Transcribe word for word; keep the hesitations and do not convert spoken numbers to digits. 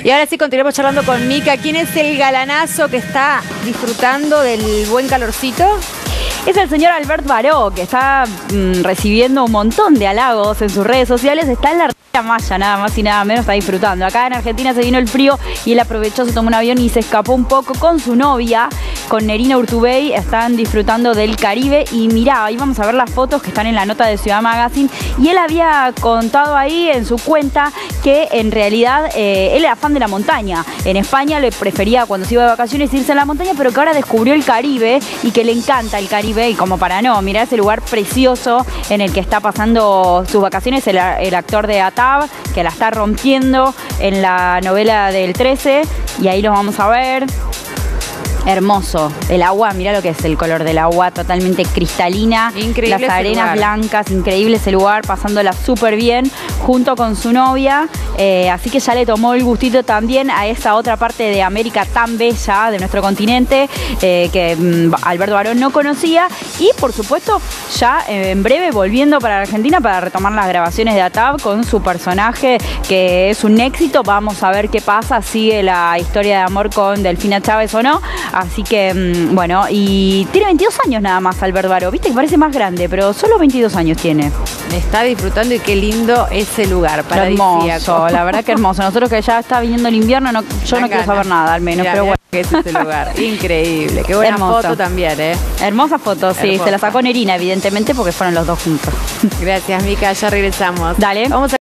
Y ahora sí continuamos charlando con Mica. ¿Quién es el galanazo que está disfrutando del buen calorcito? Es el señor Albert Baró, que está mmm, recibiendo un montón de halagos en sus redes sociales. Está en la Riviera Maya, nada más y nada menos, está disfrutando. Acá en Argentina se vino el frío y él aprovechó, se tomó un avión y se escapó un poco con su novia, con Nerina Urtubey. Están disfrutando del Caribe y mirá, ahí vamos a ver las fotos que están en la nota de Ciudad Magazine. Y él había contado ahí en su cuenta que en realidad eh, él era fan de la montaña. En España le prefería cuando se iba de vacaciones irse a la montaña, pero que ahora descubrió el Caribe y que le encanta el Caribe. Y como para no, mirá ese lugar precioso en el que está pasando sus vacaciones el, el actor de Atab, que la está rompiendo en la novela del trece, y ahí lo vamos a ver. Hermoso, el agua, mirá lo que es el color del agua, totalmente cristalina. Increíble. Las arenas blancas, increíble ese lugar, pasándola súper bien junto con su novia. Eh, así que ya le tomó el gustito también a esa otra parte de América tan bella de nuestro continente, eh, que mm, Alberto Baró no conocía. Y por supuesto, ya eh, en breve volviendo para Argentina para retomar las grabaciones de Atab con su personaje, que es un éxito. Vamos a ver qué pasa, sigue la historia de amor con Delfina Chávez o no. Así que, bueno, y tiene veintidós años nada más Albert Baró. Viste que parece más grande, pero solo veintidós años tiene. Está disfrutando y qué lindo ese lugar, paradisíaco. Hermoso, la verdad que hermoso. Nosotros que ya está viniendo el invierno, no, yo no gana. quiero saber nada al menos, Mirá, pero bueno. ¿Qué es ese lugar? Increíble, qué buena Hermosa foto también, ¿eh? Hermosa foto, sí, Hermosa. Se la sacó Nerina, evidentemente, porque fueron los dos juntos. Gracias, Mica, ya regresamos. Dale. Vamos a